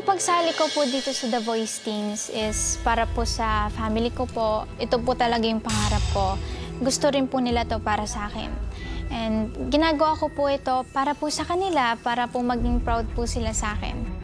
pagsali ko po dito sa The Voice Teens is para po sa family ko po. Ito po talaga yung pangarap ko. Gusto rin po nila to para sa akin. And ginagawa ko po ito para po sa kanila, para po maging proud po sila sa akin.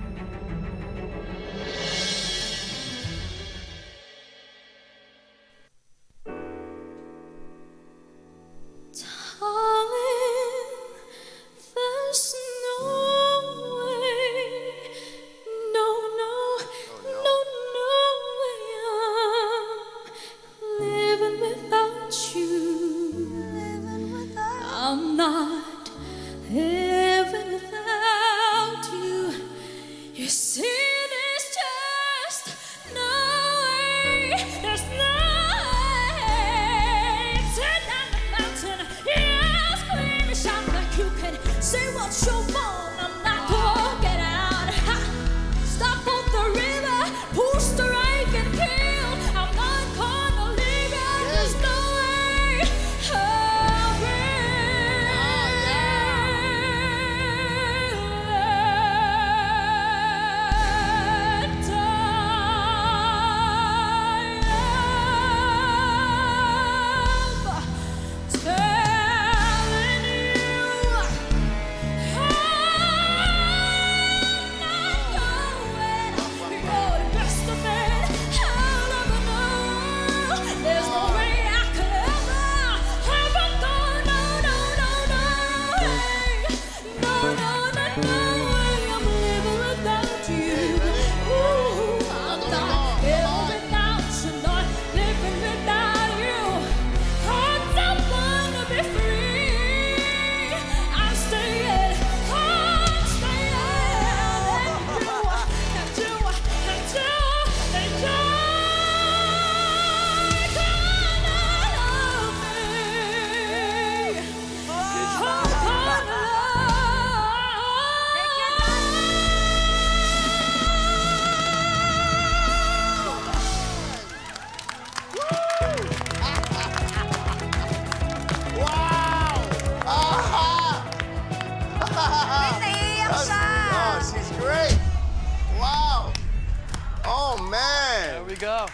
Go.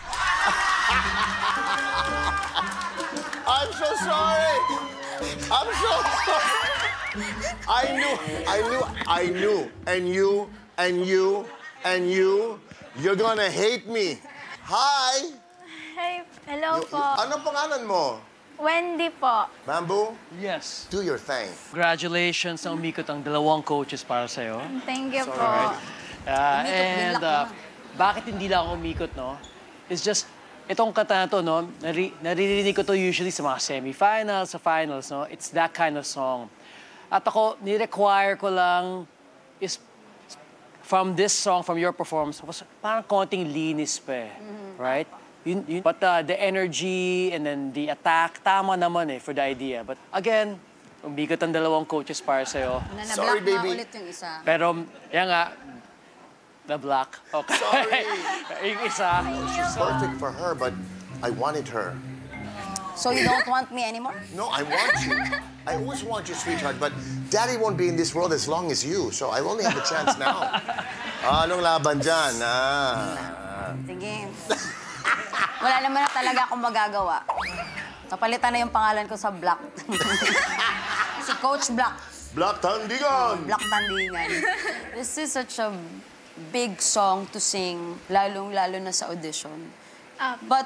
I'm so sorry. I'm so sorry. I knew. And you're gonna hate me. Hi. Hey, hello po. Anong pangalan mo? Wendy po. Bamboo? Yes. Do your thing. Congratulations na umikot ang dalawang coaches para sa'yo. Thank you po. Bakit hindi lang ako umikot, no? It's just, itong kanta na to, no? Naririnig ko to usually sa mga semifinals, sa finals, no? It's that kind of song. At ako, ni-require ko lang is from this song, from your performance, parang konting linis pa right? But the energy and then the attack, tama naman for the idea. But again, umikot ang dalawang coaches para sa'yo. Sorry, baby. Ulit yung isa. Pero, yan nga, the black. Okay. Sorry. Yung isa. She's perfect for her, but I wanted her. So you don't want me anymore? No, I want you. I always want you, sweetheart, but Daddy won't be in this world as long as you, so I only have a chance now. Anong laban dyan? Sige. Wala naman na talaga akong magagawa. Napalitan na yung pangalan ko sa Black. Si Coach Black. Black Tandingan! Black Tandingan. This is such a big song to sing, lalong-lalo na sa audition. But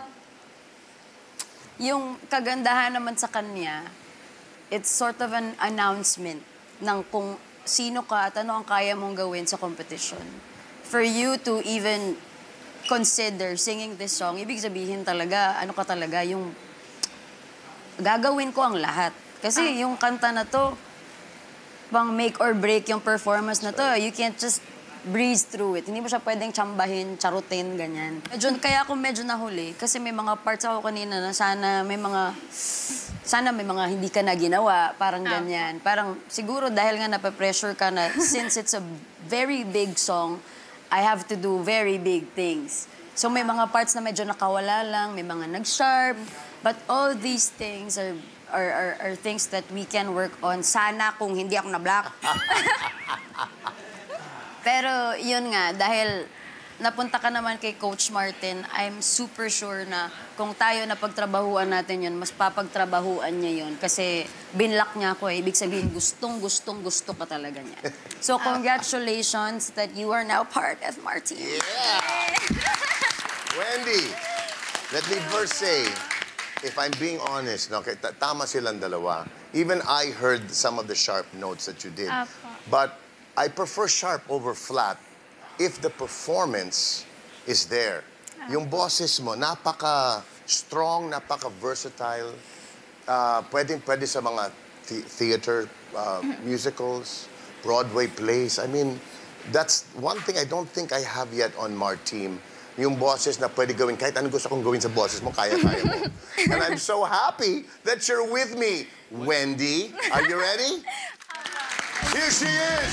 yung kagandahan naman sa kanya, it's sort of an announcement ng kung sino ka at ano ang kaya mong gawin sa competition. For you to even consider singing this song, ibig sabihin talaga, ano ka talaga, yung gagawin ko ang lahat. Kasi yung kanta na to, bang make or break yung performance na to. You can't just breeze through it. Hindi mo siya pwedeng tsambahin, charutin, ganyan. Kaya ako medyo nahuli kasi may mga parts ako kanina na sana may mga hindi ka na ginawa, parang ganyan. Parang siguro dahil nga nape-pressure ka na since it's a very big song, I have to do very big things. So may mga parts na medyo nakawala lang, may mga nag-sharp, but all these things are things that we can work on. Sana kung hindi ako na-black. Pero yun nga, dahil napunta ka naman kay Coach Martin, I'm super sure na kung tayo na pagtrabahuan natin yun, mas papagtrabahuan niya yun. Kasi binlock niya ako eh. Ibig sabihin, gusto ka talaga niya. So congratulations that you are now part of Martin. Yeah! Wendy, let me first say, if I'm being honest, no, tama silang dalawa. Even I heard some of the sharp notes that you did. Apo. But I prefer sharp over flat if the performance is there. Yung boses mo, napaka-strong, napaka-versatile. Pwede sa mga theater, musicals, Broadway plays. I mean, that's one thing I don't think I have yet on Martin. Yung boses na pwede gawin, kahit anong gusto kong gawin sa boses mo, kaya-kaya mo. And I'm so happy that you're with me. Wendy, are you ready? Here she is!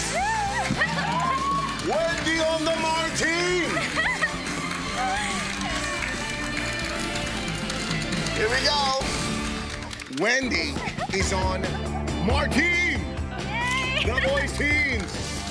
Wendy on the Martin! Here we go! Wendy is on Martin! The boys teams!